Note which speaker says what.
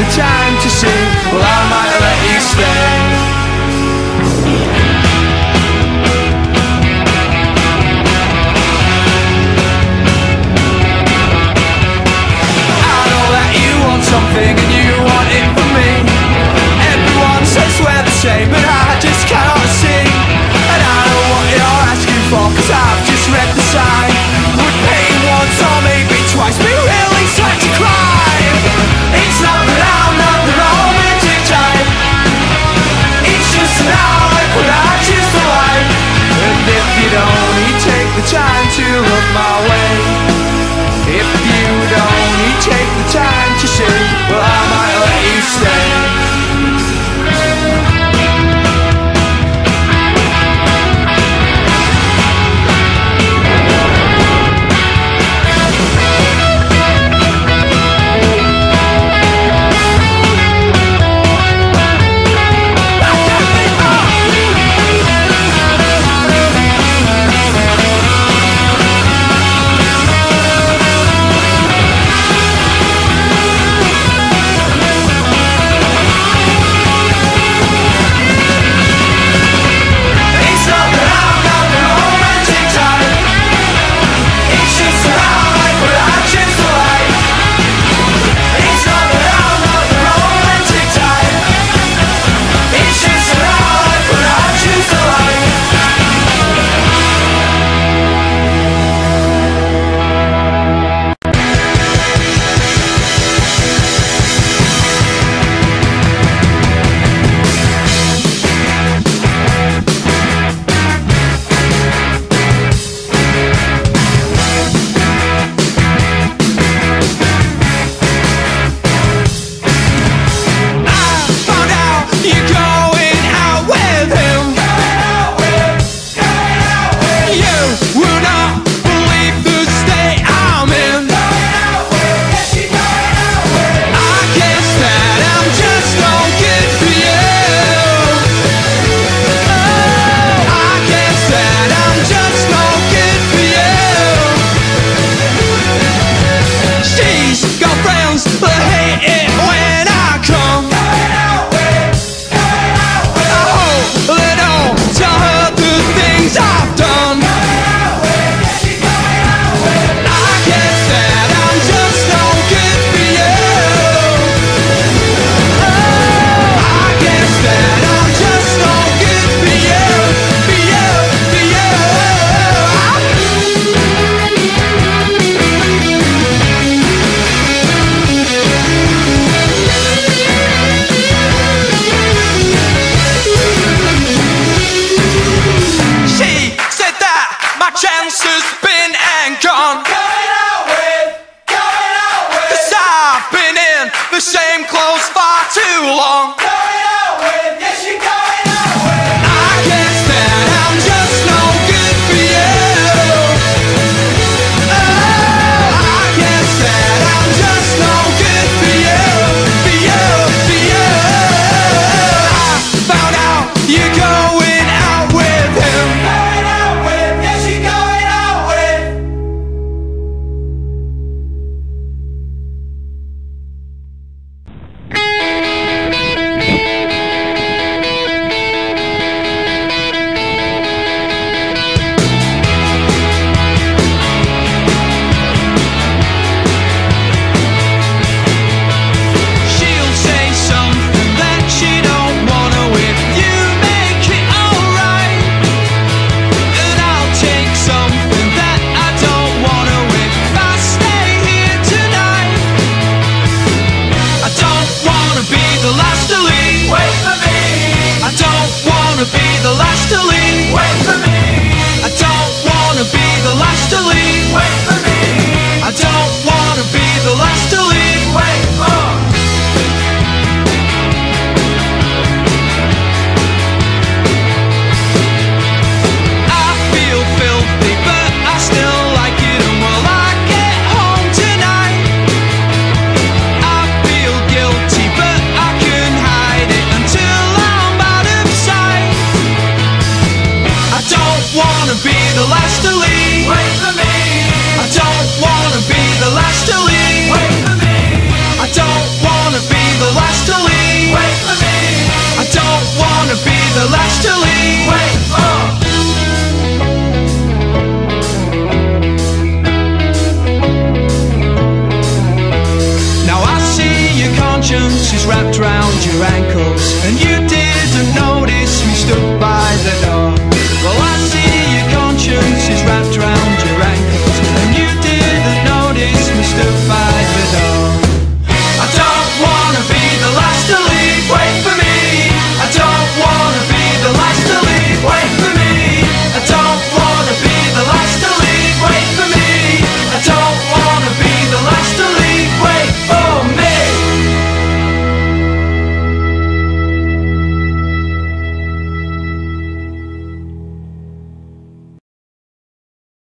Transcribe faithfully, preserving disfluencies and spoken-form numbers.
Speaker 1: the time to see, well I might let you stay. I know that you want something and you want it from me. Everyone says we're the same, but I just cannot see. And I know what you're asking for, cause I've just read the sign. Would pay once or maybe twice, be really sad to cry. It's not that I'm not the romantic type, it's just that I like what I choose to like. And if you'd only take the time to look my way, if you'd only take the time to see, well I might let you stay. is wrapped round your ankle.